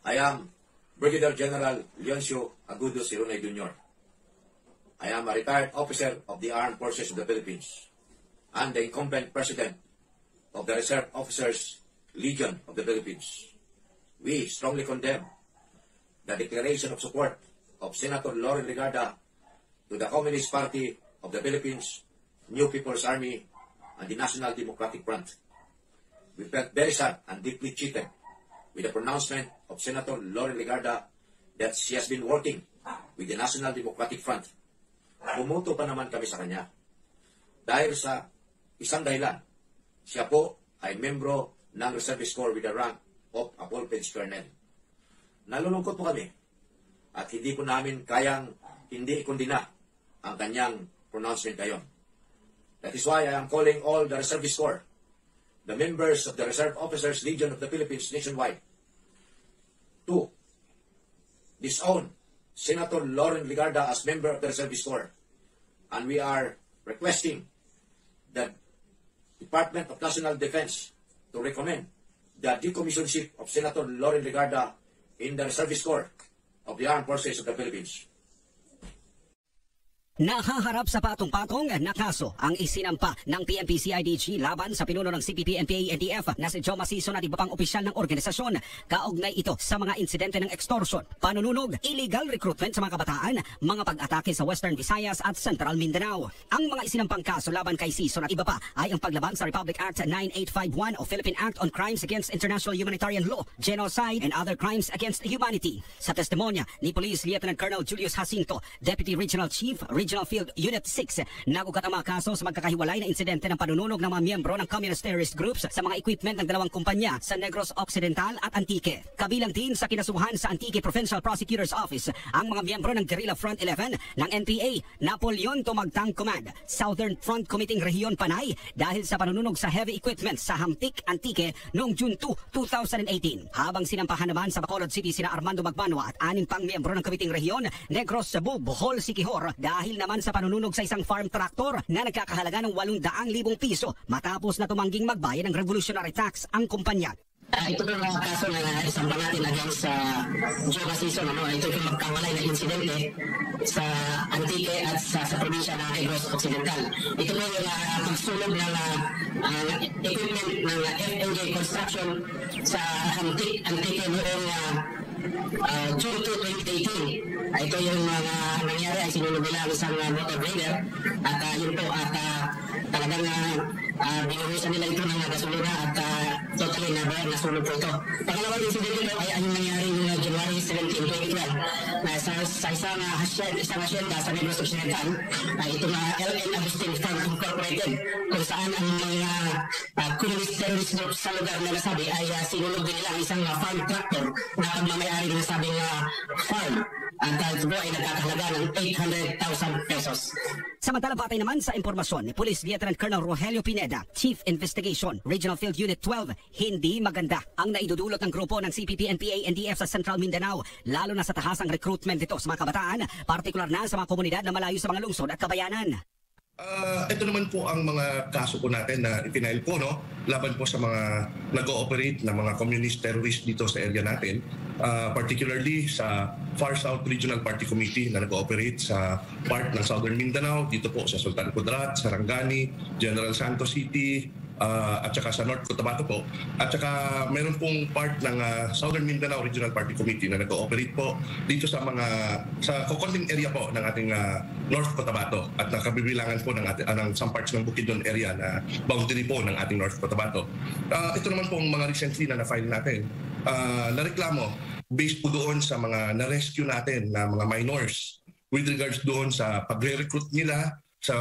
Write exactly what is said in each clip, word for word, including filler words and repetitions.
I am Brigadier General Leoncio Agudo Sirunay Junior I am a retired officer of the Armed Forces of the Philippines and the incumbent president of the Reserve Officers Legion of the Philippines. We strongly condemn the declaration of support of Senator Loren Legarda to the Communist Party of the Philippines, New People's Army, and the National Democratic Front. We felt very sad and deeply cheated with the pronouncement of Senator Loren Legarda that she has been working with the National Democratic Front. Bumuto pa naman kami sa kanya. Dahil sa isang dahilan, siya po ay membro ng Reservist Corps with the rank of a full-page colonel. Nalulungkot po kami at hindi po namin kayang hindi ikundina ang kanyang pronouncement ngayon. That is why I am calling all the Reservist Corps, the members of the Reserve Officers Legion of the Philippines nationwide, to disown Senator Loren Legarda as member of the Reservist Corps. And we are requesting the Department of National Defense to recommend the decommissionship of Senator Loren Legarda in the Reservist Corps of the Armed Forces of the Philippines. Nahaharap sa patong-patong na kaso ang isinampa ng P N P C I D G laban sa pinuno ng C P P N P A N D F na si Joe Masison at iba pang opisyal ng organisasyon. Kaugnay ito sa mga insidente ng extortion, panununog, illegal recruitment sa mga kabataan, mga pag-atake sa Western Visayas at Central Mindanao. Ang mga isinampang kaso laban kay Sison at iba pa ay ang paglabag sa Republic Act nine eight five one o Philippine Act on Crimes Against International Humanitarian Law, Genocide, and Other Crimes Against Humanity. Sa testimonya ni Police Lieutenant Colonel Julius Jacinto, Deputy Regional Chief, Regional Field Unit six, nagugat ang mga kaso sa magkakahiwalay na insidente ng panununog ng mga miyembro ng communist terrorist groups sa mga equipment ng dalawang kumpanya sa Negros Occidental at Antique. Kabilang din sa kinasuhan sa Antique Provincial Prosecutor's Office ang mga miyembro ng Guerrilla Front eleven ng N P A, Napoleon Tumagtang Command, Southern Front Committee Rehiyon Panay dahil sa panununog sa heavy equipment sa Hamtik, Antique noong June two, two thousand eighteen. Habang sinampahan naman sa Bacolod City sina Armando Magbanwa at anim pang miyembro ng Committee Rehiyon, Negros Cebu, Bohol, Siquijor dahil naman sa panununog sa isang farm tractor na nagkakahalaga ng walong daang libong piso matapos na tumangging magbayad ng revolutionary tax ang kumpanya. Uh, ito po mga kaso na isamba natin against sa uh, Joe Masison. Ano? Ito yung magkawalay na insidente sa Antique at sa, sa probinsya ng Negros Occidental. Ito po yung uh, pagsulog ng uh, uh, equipment ng uh, F N J Construction sa Antique, Antique noong uh, uh, June two, twenty eighteen. Uh, ito yung mga uh, nangyari ay sinulog nila ang isang uh, motor grader at uh, yun po at uh, talagang uh, uh, binuhusan nila ito ng uh, gasolina at uh, totally na ba nasunog po ito. Pangalawang incident ito ay ang nangyari noong uh, January seventeen, twenty twelve na sa, sa isang uh, hasyenda, isang hasyenda sa Negros Occidental, uh, itong uh, L N Agustin Farm Incorporated, kung saan ang mga uh, communist terrorist groups sa lugar na nasabi ay uh, sinulog din nila ang isang uh, farm tractor na pagmamayari ng nasabing uh, farm. At uh, ito ay nagkakahalaga ng eight hundred thousand pesos. Samantala batay naman sa impormasyon ni Police Lieutenant Colonel Rogelio Pineda, Chief Investigation, Regional Field Unit twelve, hindi maganda ang naidudulot ng grupo ng C P P N P A N D F sa Central Mindanao, lalo na sa tahasang recruitment nito sa mga kabataan, partikular na sa mga komunidad na malayo sa mga lungsod at kabayanan. Uh, ito naman po ang mga kaso po natin na ipinail po, no? Laban po sa mga nag-ooperate na mga communist terrorist dito sa area natin, uh, particularly sa Far South Regional Party Committee na nag-ooperate sa part ng Southern Mindanao, dito po sa Sultan Kudarat, Sarangani, General Santos City, uh, at saka sa North Cotabato po. At saka mayroon pong part ng uh, Southern Mindanao Regional Party Committee na nag-ooperate po dito sa mga sa kukonting area po ng ating uh, North Cotabato at nakabibilangan po ng, ating, uh, ng some parts ng Bukidnon area na boundary po ng ating North Cotabato. Uh, ito naman pong mga recently na na-file natin uh, na reklamo based po doon sa mga na-rescue natin na mga minors with regards doon sa pagre-recruit nila sa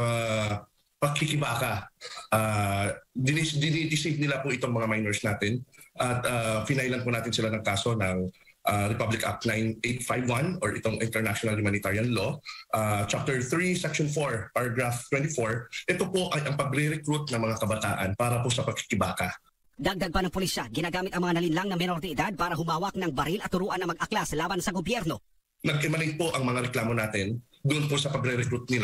pagkikibaka. Uh, dinideceive nila po itong mga minors natin at uh, finailan po natin sila ng kaso ng uh, Republic Act nine eight five one or itong International Humanitarian Law, uh, Chapter three, Section four, Paragraph twenty-four. Ito po ay ang pagre-recruit ng mga kabataan para po sa pagkikibaka. Dagdag pa ng pulisya, ginagamit ang mga nalinlang na menor de edad para humawak ng baril at turuan na mag-aklas laban sa gobyerno. Nag-emanate po ang mga reklamo natin doon po sa pagre-recruit nila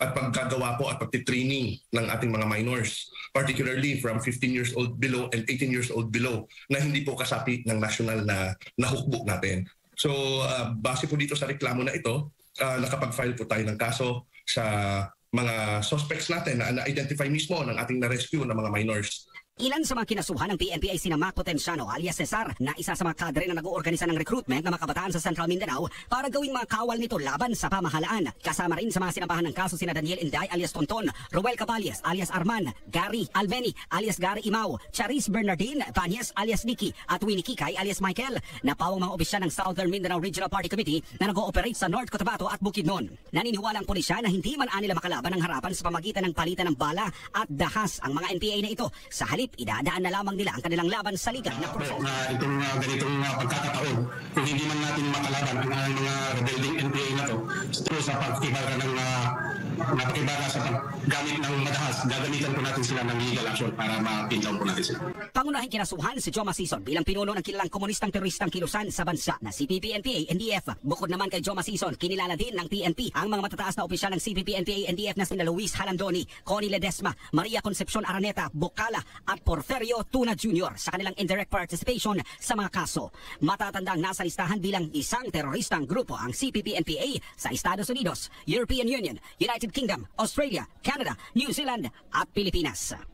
at pagkagawa po at pagtitraining ng ating mga minors, particularly from fifteen years old below and eighteen years old below na hindi po kasapi ng national na, na hukbo natin. So uh, base po dito sa reklamo na ito, uh, nakapag-file po tayo ng kaso sa mga suspects natin na na-identify mismo ng ating na-rescue ng mga minors. Ilan sa mga kinasuhan ng P N P ay sina Mac Potenciano alias Cesar na isa sa mga kadre na nag-oorganisa ng recruitment ng mga kabataan sa Central Mindanao para gawing mga kawal nito laban sa pamahalaan. Kasama rin sa mga sinampahan ng kaso sina Daniel Inday alias Tonton, Roel Caballes alias Arman, Gary Almeni alias Gary Imao, Charis Bernardine Banyes alias Nikki at Winnie Kikay alias Michael na pawang mga opisyal ng Southern Mindanao Regional Party Committee na nag-ooperate sa North Cotabato at Bukidnon. Naniniwala ang pulisya na hindi man anila makalaban ng harapan sa pamagitan ng palitan ng bala at dahas ang mga N P A na ito. Sa halip, idadaan na lamang nila ang kanilang laban sa liga na proseso. Uh, itong uh, ganitong uh, pagkakataon, kung hindi man natin makalaban ang uh, mga rebuilding N P A na to, through sa pag-ibaga ng uh, napakibaga sa paggamit ng madahas, gagamitan po natin sila ng legal action para ma-pin down po natin sila. Pangunahing kinasuhan si Joma Sison bilang pinuno ng kilalang komunistang teroristang kilusan sa bansa na C P P N P A N D F. Bukod naman kay Joma Sison, kinilala din ng P N P ang mga matataas na opisyal ng C P P N P A N D F na sina Luis Halandoni, Connie Ledesma, Maria Concepcion Araneta, Bocala at Porferio Tuna Junior sa kanilang indirect participation sa mga kaso. Matatandang nasa listahan bilang isang teroristang grupo ang C P P N P A sa Estados Unidos, European Union, United Kingdom, Australia, Canada, New Zealand at Pilipinas.